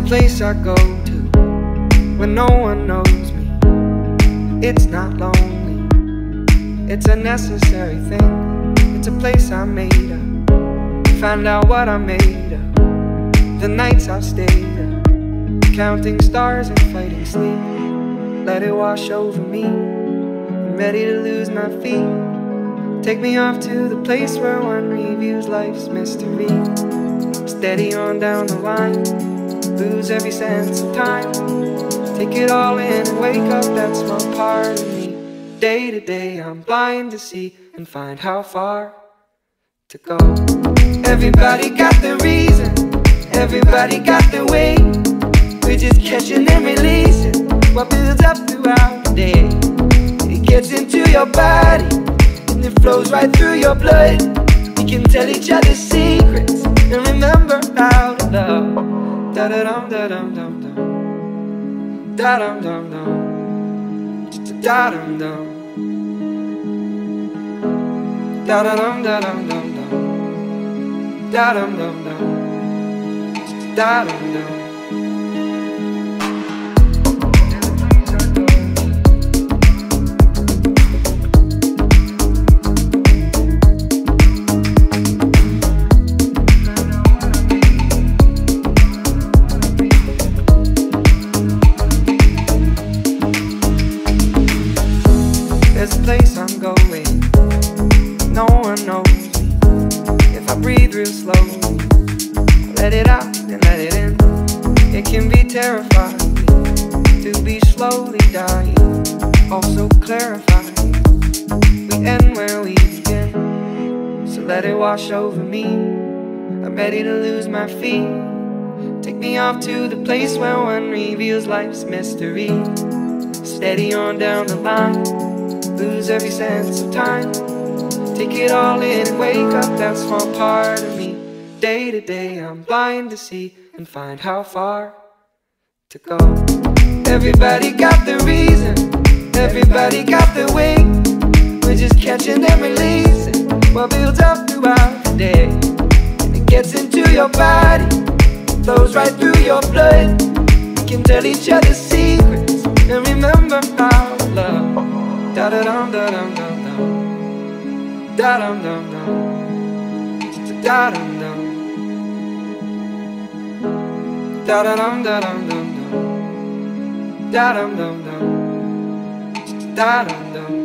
place I go to when no one knows me. It's not lonely, it's a necessary thing. It's a place I made up, find out what I made of. The nights I've stayed up, counting stars and fighting sleep. Let it wash over me, I'm ready to lose my feet. Take me off to the place where one reviews life's mystery. Steady on down the line, lose every sense of time. Take it all in and wake up that small part of me. Day to day I'm blind to see and find how far to go. Everybody got their reason, everybody got their way. We're just catching and releasing what builds up throughout the day. It gets into your body and it flows right through your blood. We can tell each other secrets and remember how to love. Da da dum da dum dum dum, da dum dum dum, da dum dum, da da dum da dum dum dum, da dum dum dum, da dum dum. There's a place I'm going, no one knows me. If I breathe real slowly, let it out and let it in. It can be terrifying to be slowly dying, also clarifying. We end where we begin, so let it wash over me. I'm ready to lose my feet. Take me off to the place where one reveals life's mystery. Steady on down the line, lose every sense of time. Take it all in and wake up that small part of me. Day to day I'm blind to see and find how far to go. Everybody got their reason, everybody got their way. We're just catching and releasing what builds up throughout the day. And it gets into your body, flows right through your blood. We can tell each other secrets and remember how to love. Da da dum da dum dum dum, da dum dum dum, da dum dum, da da dum da dum dum dum, da dum dum dum, da dum dum.